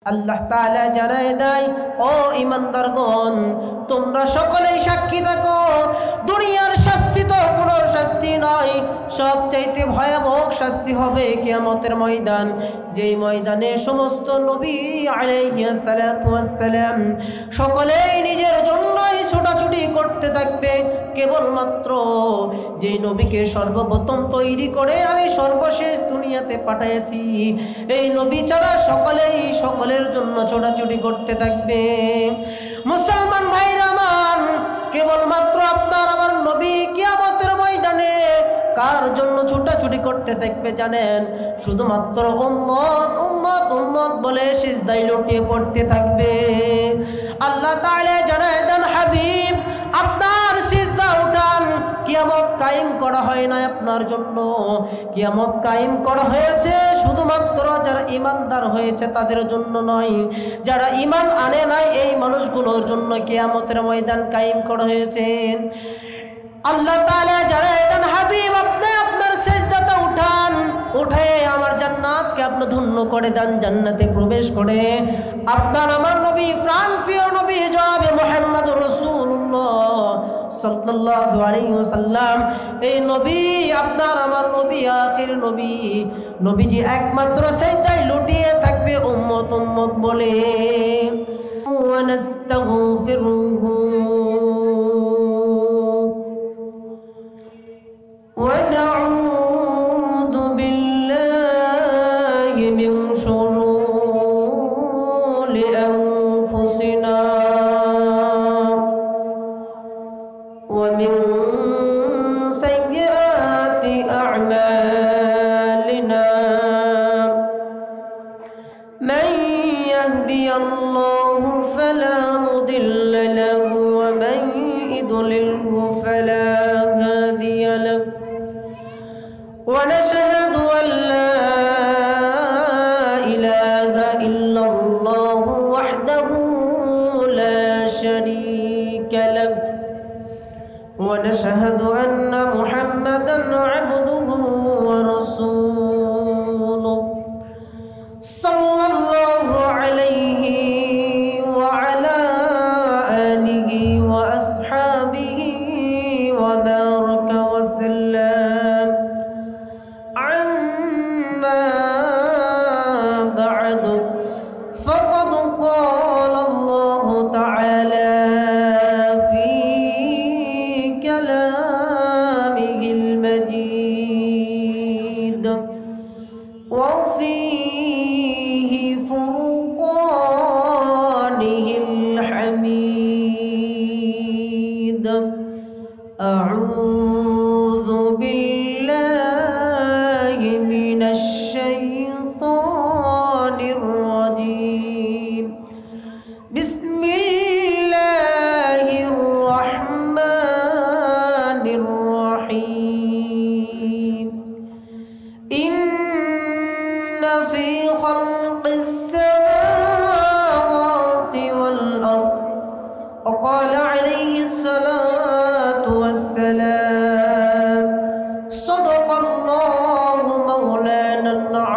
আল্লাহ তাআলা জানায় দেয়, ও ঈমানদারগণ, তোমরা সকলেই সাক্ষী থাকো, দুনিয়ার শাস্তি তো কোনো শাস্তি নয়, সবচাইতে ভয়াবহ শাস্তি হবে কিয়ামতের ময়দান, যেই ময়দানে সমস্ত নবী আলাইহিস সালাতু ওয়াস সালাম সকলেই নিজের জন্যই ছোটাছুটি করতে থাকবে। কেবলমাত্র যেই নবীকে সর্বপ্রথম তৈরি করে আমি সর্বশেষ দুনিয়াতে পাঠিয়েছি, এই নবী ছাড়া সকলেই সকলের জন্য ছোটাছুটি করতে থাকবে। মুসলমান ভাইরা আমার, কেবলমাত্র আপনার আমার নবী কিয়ামতের ময়দানে কার জন্য ছোটাছুটি করতে থাকবে জানেন? শুধুমাত্র উম্মত উম্মত উম্মত বলে সিজদায় লুটিয়ে পড়তে থাকবে। আল্লাহ তাআলা জানায় দেন, হাবিব আপনার সিজদা উঠান, কিয়ামত কায়েম করা হয় না আপনার জন্য, কিয়ামত কায়েম করা হয়েছে শুধুমাত্র যারা ঈমানদার হয়েছে তাদের জন্য নয়, যারা ঈমান আনে নাই এই মানুষগুলোর জন্য কিয়ামতের ময়দান কায়েম করা হয়েছে। আল্লাহ তাআলা জানায় দেন, হাবিব আপনি আপনার সিজদাটা উঠান, উঠে আমার জান্নাতকে আপনি ধন্য করে দেন, জান্নাতে প্রবেশ করে আপনার আমার নবী প্রাণপ্রিয় নবী জনাবে মুহাম্মদুর রাসূলুল্লাহ সাল্লাল্লাহু আলাইহি ওয়াসাল্লাম, এই নবী আপনার আমার নবী আখির নবী, নবীজি একমাত্র সিজদায় লুটিয়ে থাকবে উম্মত উম্মত বলে। ওয়া নাস্তাগফিরুহু ونعوذ بالله من شرور أنفسنا ومن سيئات أعمالنا، من يهدي الله فلا مضل له ومن يضلله فلا هادي له، ونشهد أن لا إله إلا الله وحده لا شريك له، ونشهد أن محمدا عبده ورسوله صلى الله عليه وعلى آله وأصحابه وبارك وسلم. فقد قال الله تعالى في كلامه المجيد وفيه فرقانه الحميد. أعوذ بالله من الشيطان الرجيم. بسم الله الرحمن الرحيم. إن في خلق السماوات والأرض، وقال عليه الصلاة والسلام صدق الله مولانا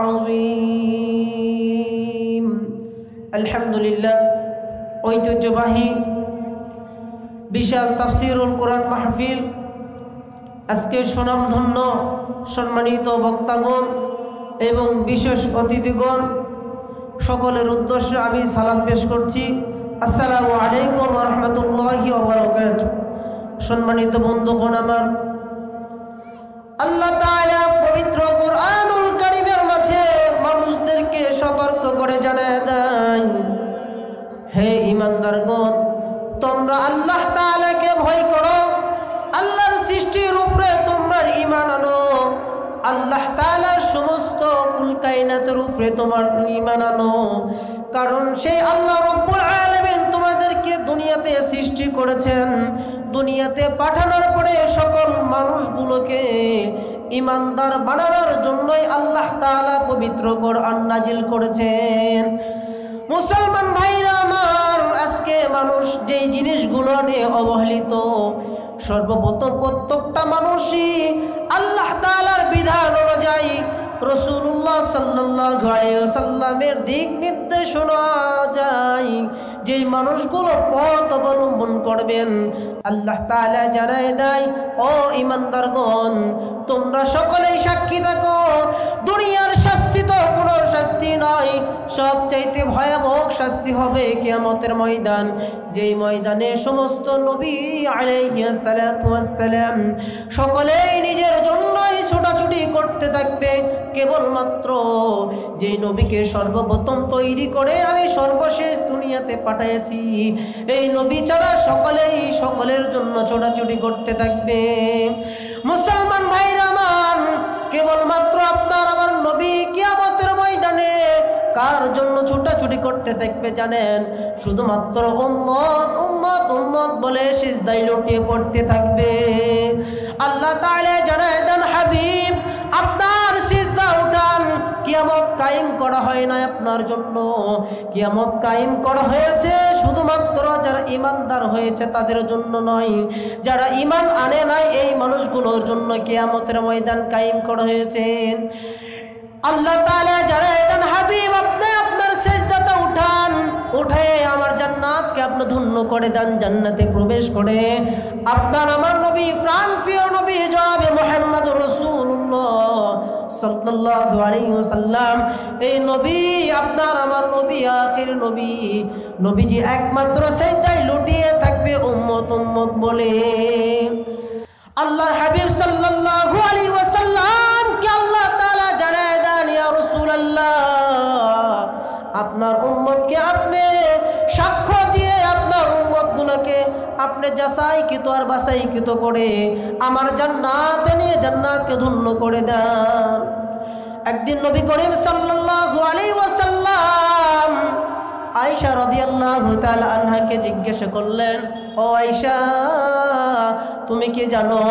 العظيم. الحمد لله. ঐতিহ্যবাহী বিশাল তাফসীরুল কোরআন মাহফিল, আজকের সুনামধন্য সম্মানিত বক্তাগণ এবং বিশেষ অতিথিগণ, সকলের উদ্দেশ্যে আমি সালাম পেশ করছি। আসসালামু আলাইকুম ওয়া রাহমাতুল্লাহি ওয়া বারাকাতুহু। সম্মানিত বন্ধুগণ আমার, আল্লাহ তাআলা পবিত্র কোরআনুল কারীমের মাঝে মানুষদেরকে সতর্ক করে জানায় দেয়, হে ঈমানদারগণ, তোমরা আল্লাহ তাআলাকে ভয় করো, আল্লাহর সৃষ্টির উপরে তোমরা ঈমান আনো, আল্লাহ তাআলার সমস্ত কুল কায়নাতের উপরে তোমার ঈমান আনো, কারণ সেই আল্লাহ রব্বুল আলামিন তোমাদেরকে দুনিয়াতে সৃষ্টি করেছেন, দুনিয়াতে পাঠানোর পরে সকল মানুষগুলোকে ঈমানদার বানানোর জন্যই আল্লাহ তাআলা পবিত্র কোরআন নাজিল করেছেন। মুসলমান ভাইরা আমার, আজকে মানুষ যেই জিনিসগুলো নিয়ে অবহেলিত, সর্বপ্রথম প্রত্যেকটা মানুষই আল্লাহ তাআলার বিধান অনুযায়ী রাসূলুল্লাহ সাল্লাল্লাহু আলাইহি ওয়াসাল্লামের দিক নির্দেশনা যায় যেই মানুষগুলো পথ অবলম্বন করবেন আল্লাহ তাআলা জানায় দেয় ও ঈমানদারগণ তোমরা সকলেই সাক্ষী থাকো দুনিয়ার শাস্তি তো কোনো শাস্তি নয় সবচাইতে ভয়াবহ শাস্তি হবে কিয়ামতের ময়দান যেই ময়দানে সমস্ত নবী আলাইহিস সালাতু ওয়াস সালাম সকলেই নিজের জন্যই ছোটাছুটি করতে থাকবে কেবলমাত্র যেই নবীকে সর্বপ্রথম তৈরি করে আমি সর্বশেষ দুনিয়াতে পাঠিয়েছি এই নবী ছাড়া সকলেই সকলের জন্য ছোটাছুটি করতে থাকবে মুসলমান ভাইরা আমার কেবলমাত্র আপনার আমার নবী কিয়ামতের ময়দানে কার জন্য ছোটাছুটি করতে থাকবে জানেন শুধুমাত্র উম্মত উম্মত উম্মত বলে সিজদায় লুটিয়ে পড়তে থাকবে আল্লাহ তাআলা জানায় দেন হাবিব আপনার সিজদা উঠান কিয়ামত কায়েম করা হয় না আপনার জন্য কিয়ামত কায়েম করা হয়েছে শুধুমাত্র যারা ঈমানদার হয়েছে তাদের জন্য নয় যারা ঈমান আনে নাই এই মানুষগুলোর জন্য কিয়ামতের ময়দান কায়েম করা হয়েছে আল্লাহ তাআলা জানায় দেন হাবিব আপনি আপনার সিজদাটা উঠান উঠে আমার জান্নাতকে আপনি ধন্য করে দেন জান্নাতে প্রবেশ করে আপনার আমার নবী প্রাণপ্রিয় নবী জনাবে মুহাম্মদুর রাসূলুল্লাহ সাল্লাল্লাহু আলাইহি ওয়াসাল্লাম এই নবী আপনার আমার নবী আখির নবী নবীজি একমাত্র সিজদায় লুটিয়ে থাকবে উম্মত উম্মত বলে আল্লাহর হাবিব সাল্লাল্লাহু আলাইহি ওয়াসাল্লাম কে আল্লাহ তাআলা জানায় দেন ইয়া রাসূলুল্লাহ আপনার উম্মতকে আপনি সাক্ষ্য দিয়ে আপনার উম্মতগুলোকে আপনি যাচাইকৃত আর বাছাইকৃত করে আমার জান্নাতে নিয়ে জান্নাতকে ধন্য করে দেন একদিন নবী করিম সাল্লাল্লাহু আলাইহি ওয়াসাল্লাম আয়েশা রাদিয়াল্লাহু তাআলা আনহাকে জিজ্ঞাসা করলেন ও আয়েশা তুমি কি জানো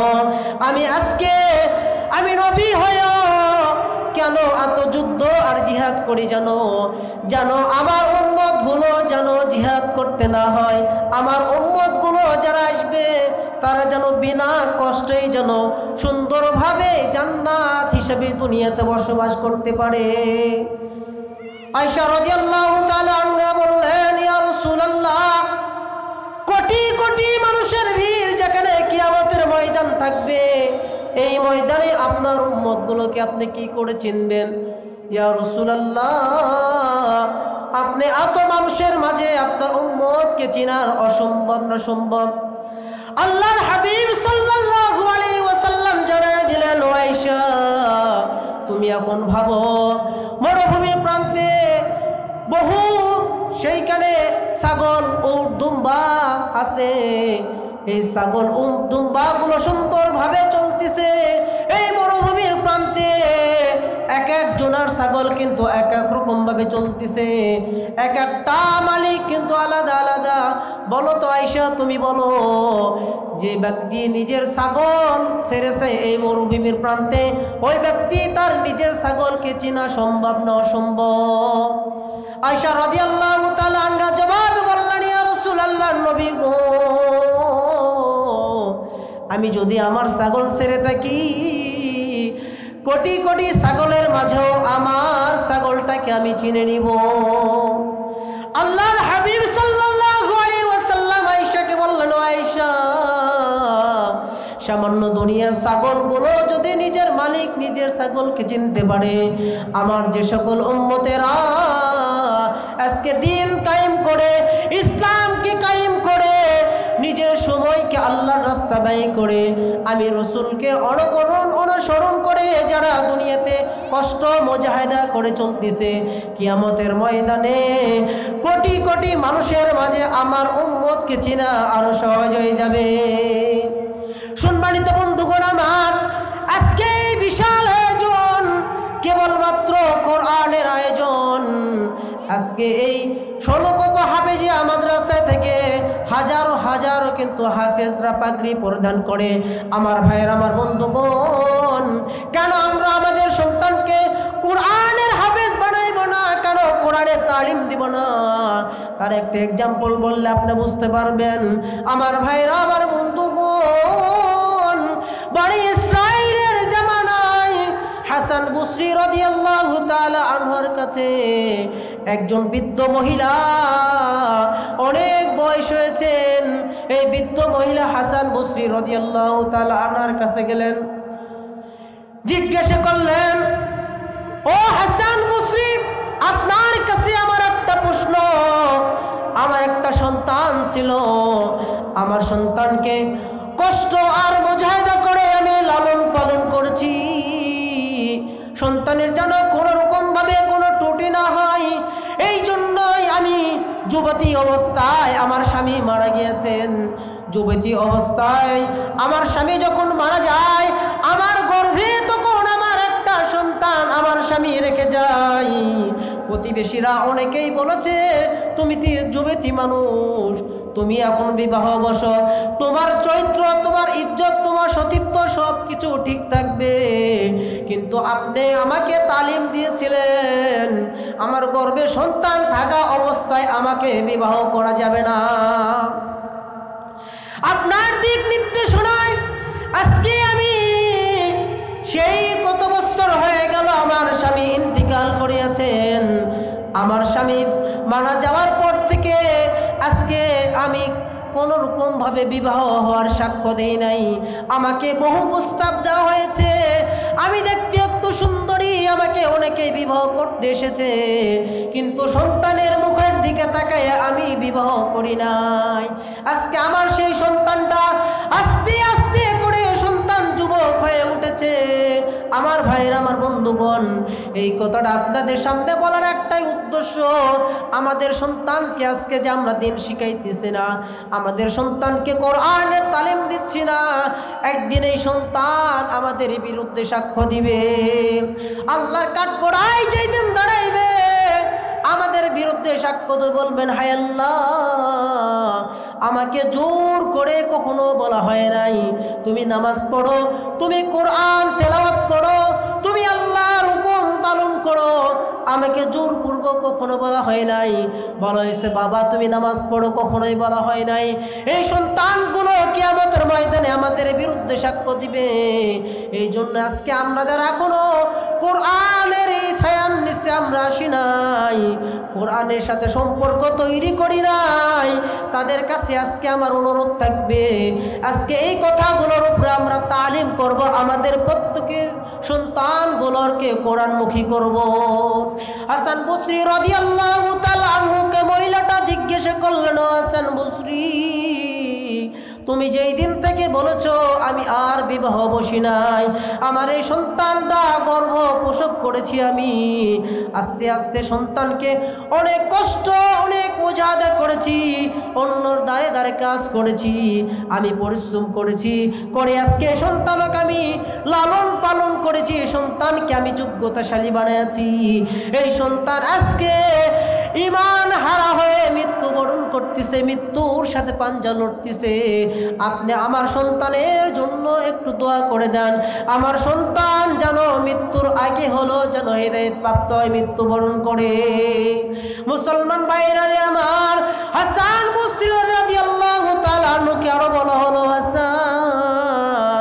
আমি নবী হয়ে কেন এত যুদ্ধ আর জিহাদ করি জানো আমার উম্মতগুলো যেন জিহাদ করতে না হয় আমার উম্মতগুলো যারা আসবে তারা যেন বিনা কষ্টেই যেন সুন্দরভাবে জান্নাত হিসেবে দুনিয়াতে বসবাস করতে পারে আয়েশা রাদিয়াল্লাহু তাআলা আনহা বললেন ইয়া রাসূলুল্লাহ কোটি কোটি মানুষের ভিড় যেখানে কিয়ামতের ময়দান থাকবে এই ময়দানে আপনার উম্মতগুলোকে আপনি কি করে চিনবেন ইয়া রাসূলুল্লাহ আপনি এত মানুষের মাঝে আপনার উম্মতকে চিনার অসম্ভব না সম্ভব আল্লাহর হাবিব সাল্লাল্লাহু আলাইহি ওয়াসাল্লাম জানায় দিলেন আয়েশা তুমি এখন ভাবো মরুভূমির প্রান্তে বহু সেইখানে ছাগল উট দুম্বা আছে এই ছাগল উট দুম্বাগুলো সুন্দরভাবে চলতেছে এই মরুভূমির প্রান্তে এক এক জোনার ছাগল কিন্তু এক এক রকম ভাবে চলতেছে এক একটা মালিক কিন্তু আলাদা আলাদা বলো তো আয়েশা তুমি বলো যে ব্যক্তি নিজের ছাগল ছেড়েছে এই মরুভূমির প্রান্তে ওই ব্যক্তি তার নিজের ছাগলকে চেনা সম্ভব না অসম্ভব আয়েশা রাদিয়াল্লাহু তাআলা আনহা জবাব বললেন ইয়া রাসূলুল্লাহ নবী গো আমি যদি আমার ছাগল ছেড়ে থাকি কোটি কোটি ছাগলের মাঝেও আমার ছাগলটাকে আমি চিনে নিব আল্লাহর হাবিব সাল্লাল্লাহু আলাইহি ওয়াসাল্লাম আয়েশাকে বললেন আয়েশা সামান্য দুনিয়ার ছাগলগুলো যদি নিজের মালিক নিজের ছাগলকে চিনতে পারে আমার যে সকল উম্মতেরা আজকে দিন কায়েম করে ইসলামকে কায়েম করে নিজের সময়কে আল্লাহর রাস্তা ব্যয় করে আমি রাসূলকে অনুসরণ করে যারা দুনিয়াতে কষ্ট মুজাহিদা করে চলতেছে কিয়ামতের ময়দানে কোটি কোটি মানুষের মাঝে আমার উম্মতকে চেনা আরো সহজ হয়ে যাবে সম্মানিত বন্ধুগণ আমার আজকে বিশাল আয়োজন কেবলমাত্র কোরআনের আয়োজন আজকে এই 16 কোপা হাফেজিয়া মাদ্রাসা থেকে হাজারো হাজারো কিন্তু হাফেজরা পাগড়ি পরিধান করে আমার ভাইয়ের আমার বন্ধুগণ কেন আমরা আমাদের সন্তানকে কোরআনের হাফেজ বানাইব না কেন কোরআনের তালিম দিব না তার একটা এক্সাম্পল বললে আপনি বুঝতে পারবেন আমার ভাইয়েরা আমার বন্ধুগণ বনি ইসরাইলের জামানায় হাসান বসরি রাদিয়াল্লাহু তাআলা আনহুর কাছে একজন বৃদ্ধ মহিলা, অনেক বয়স হয়েছেন, এই বৃদ্ধ মহিলা হাসান বসরি রাদিয়াল্লাহু তাআলা আনহার কাছে গেলেন, জিজ্ঞাসা করলেন, ও হাসান বসরি, আপনার কাছে আমার একটা প্রশ্ন। আমার একটা সন্তান ছিল, আমার সন্তানকে কষ্ট আর মুজাহিদা করে আমি লালন পালন করেছি। সন্তানের যেন কোনো রকমভাবে কোনো ত্রুটি না হয়, এই জন্যই আমি যুবতী অবস্থায়, আমার স্বামী মারা গিয়েছেন, যুবতী অবস্থায় আমার স্বামী যখন মারা যায়, আমার গর্ভে তখন আমার একটা সন্তান আমার স্বামী রেখে যায়। প্রতিবেশীরা অনেকেই বলেছে, তুমি তো যুবতী মানুষ, তুমি এখন বিবাহ বসো, তোমার চরিত্র, তোমার ইজ্জত, তোমার সতীত্ব সব কিছু ঠিক থাকবে। কিন্তু আপনি আমাকে তালিম দিয়েছিলেন, আমার গর্ভে সন্তান থাকা অবস্থায় আমাকে বিবাহ করা যাবে না। আপনার দিক নির্দেশনায় আজকে আমি, সেই কত বছর হয়ে গেল আমার স্বামী ইন্তিকাল করিয়াছেন, আমার স্বামী মারা যাওয়ার পর থেকে আজকে আমি কোনো রকমভাবে বিবাহ হওয়ার সাক্ষ্য দেই নাই। আমাকে বহু প্রস্তাব দেওয়া হয়েছে, আমি দেখতে একটু সুন্দরী, আমাকে অনেকেই বিবাহ করতে এসেছে, কিন্তু সন্তানের মুখের দিকে তাকায় আমি বিবাহ করি নাই। আজকে আমার সেই সন্তানটা আস্তে আস্তে করে সন্তান যুবক হয়ে উঠেছে। আমার ভাইয়ের, আমার বন্ধুগণ, এই কথাটা আপনাদের সামনে বলার একটাই উদ্দেশ্য, আমাদের সন্তানকে আজকে যে আমরা দিন শিখাইতেছি না, আমাদের সন্তানকে কোরআনের তালিম দিচ্ছি না, একদিন এই সন্তান আমাদের বিরুদ্ধে সাক্ষ্য দিবে। আল্লাহর কাঠগড়ায় যেই দিন দাঁড়াইবে, আমাদের বিরুদ্ধে সাক্ষ্য দিয়ে বলবেন, হায় আল্লাহ, আমাকে জোর করে কখনো বলা হয় নাই তুমি নামাজ পড়ো, তুমি কোরআন তেলাওয়াত করো, তুমি আল্লাহর হুকুম পালন করো, আমাকে জোরপূর্বক কখনো বলা হয় নাই। বলা হয়েছে বাবা তুমি নামাজ পড়ো, কখনোই বলা হয় নাই। এই সন্তানগুলো কিয়ামতের ময়দানে আমাদের বিরুদ্ধে সাক্ষ্য দিবে। এই জন্য আজকে আমরা যারা এখনো কোরআনের এই ছায়ার নিচে আমরা আসি নাই, কোরআনের সাথে সম্পর্ক তৈরি করি নাই, তাদের কাছে আজকে আমার অনুরোধ থাকবে, আজকে এই কথাগুলোর উপরে আমরা তালিম করব, আমাদের প্রত্যেকের সন্তানগুলোকে কোরআনমুখী করব। হাসান বসরি রাদিয়াল্লাহু তাআলা আনহুকে মহিলাটা জিজ্ঞাসা করলেন, হাসান বসরি, তুমি যেই দিন থেকে বলেছো আমি আর বিবাহ বসি নাই, আমার এই সন্তানটা গর্ভ প্রসব করেছি, আমি আস্তে আস্তে সন্তানকে অনেক কষ্ট, অনেক মুজাহাদা করেছি, অন্যর দ্বারে দ্বারে কাজ করেছি, আমি পরিশ্রম করেছি, করে আজকে সন্তানকে আমি লালন পালন করেছি, সন্তানকে আমি যোগ্যতাশালী বানিয়েছি। এই সন্তান আজকে ঈমান হারা হয়ে মৃত্যুবরণ করতেছে, মৃত্যুর সাথে পাঞ্জা লড়তেছে। আপনি আমার সন্তানের জন্য একটু দোয়া করে দেন, আমার সন্তান যেন মৃত্যুর আগে হলো যেন হিদায়াত প্রাপ্ত হয়, মৃত্যুবরণ করে। মুসলমান ভাইরা আমার, হাসান বসরি রাদিয়াল্লাহু তাআলা আনহুকে আরো বলা হলো, হাসান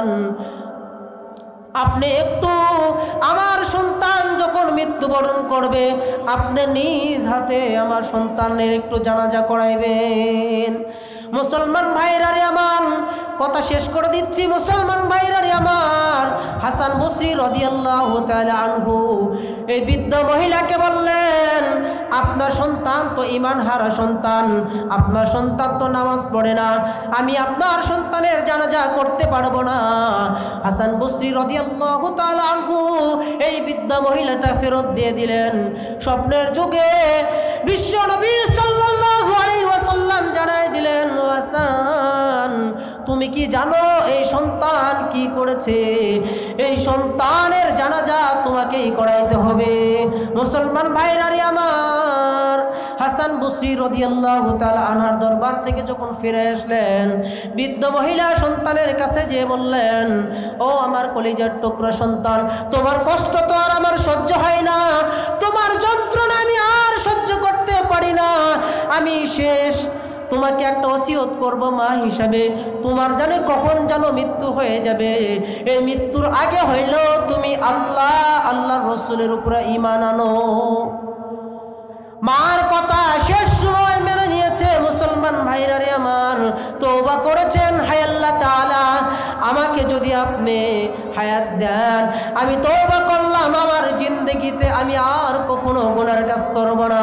আপনি একটু আমার সন্তান যখন মৃত্যুবরণ করবে, আপনি নিজ হাতে আমার সন্তানের একটু জানাজা করাইবেন। মুসলমান ভাইরা রে আমার, কথা শেষ করে দিচ্ছি, মুসলমান ভাইরা রে আমার, হাসান বসরি রাদিয়াল্লাহু তাআলা আনহু এই বৃদ্ধ মহিলাকে বললেন, আপনার সন্তান তো ঈমান হারা সন্তান, আপনার সন্তান তো নামাজ পড়ে না, আমি আপনার সন্তানের জানাজা করতে পারবো না। হাসান বসরি রাদিয়াল্লাহু তাআলা আনহু এই বৃদ্ধ মহিলাটা ফেরত দিয়ে দিলেন। স্বপ্নের যুগে বিশ্ব নবী সাল্লাল্লাহু আলাইহি ওয়াসাল্লাম জানায় দিলেন, হাসান তুমি কি জানো এই সন্তান কি করেছে? এই সন্তানের জানাজা তোমাকেই করাইতে হবে। মুসলমান ভাইরা রে আমার, হাসান বসরি রাদিয়াল্লাহু তাআলা আনহার দরবার থেকে যখন ফিরে আসলেন, বৃদ্ধ মহিলা সন্তানের কাছে যে বললেন, ও আমার কলিজার টুকরা সন্তান, তোমার কষ্ট তো আর আমার সহ্য হয় না, তোমার যন্ত্রণা আমি আর সহ্য করতে পারি না, আমি শেষ, তোমাকে একটা ওসিয়ত করব মা হিসাবে, তোমার জানে কখন যেন মৃত্যু হয়ে যাবে, এই মৃত্যুর আগে হইলেও তুমি আল্লাহর রসুলের উপরে ঈমান আনো। মার কথা শেষ সময় মেনে নিয়েছে মুসলমান ভাইরা রে আমার, তওবা করেছেন, হায় আল্লাহ তাআলা আমাকে যদি আপনি হায়াত দেন, আমি তওবা করলাম আমার জিন্দেগিতে আমি আর কখনো গুনার কাজ করব না।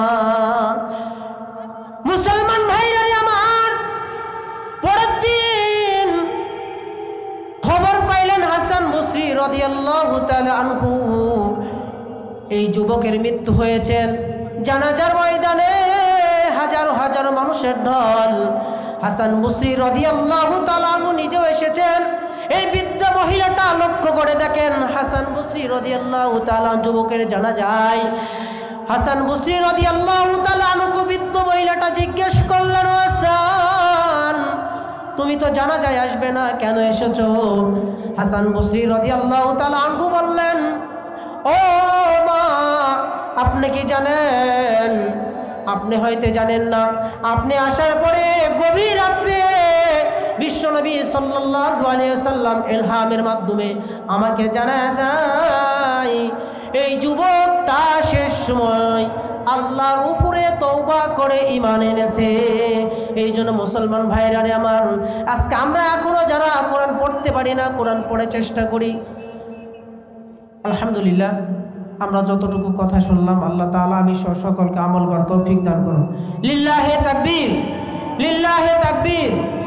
মুসলমান ভাইরা রে আমার, পরের দিন খবর পাইলেন হাসান বসরি রাদিয়াল্লাহু তাআলা আনহু এই যুবকের মৃত্যু হয়েছেন। জানাজার ময়দানে হাজারো হাজারো মানুষের ঢল। হাসান বসরি রাদিয়াল্লাহু তাআলা আনহু নিজেও এসেছেন। এই বৃদ্ধ মহিলাটা লক্ষ্য করে দেখেন হাসান বসরি রাদিয়াল্লাহু তাআলা যুবকের জানাজায়। হাসান বসরি রাদিয়াল্লাহু তাআলা আনহু বৃদ্ধ মহিলাটা জিজ্ঞেস করলেন, হাসান তুমি তো জানাজায় আসবে না, কেন এসেছো? হাসান বসরি রাদিয়াল্লাহু তাআলা আনহু বললেন, ও মা, আপনি কি জানেন? আপনি হয়তো জানেন না, আপনি আসার পরে গভীর রাত্রে বিশ্বনবী সাল্লাল্লাহু আলাইহি ওয়াসাল্লাম ইলহামের মাধ্যমে আমাকে জানায় দেয় এই যুবকটা শেষ সময় আল্লাহর উপরে তওবা করে ঈমান এনেছে। এই জন্য মুসলমান ভাইরা রে আমার, আজকে আমরা এখনো যারা কোরআন পড়তে পারি না, কোরআন পড়ে চেষ্টা করি। আলহামদুলিল্লাহ, আমরা যতটুকু কথা শুনলাম আল্লাহ তাআলা আমি সকলকে আমল করার তৌফিক দান করুন। লিল্লাহি তাকবীর, লিল্লাহি তাকবীর।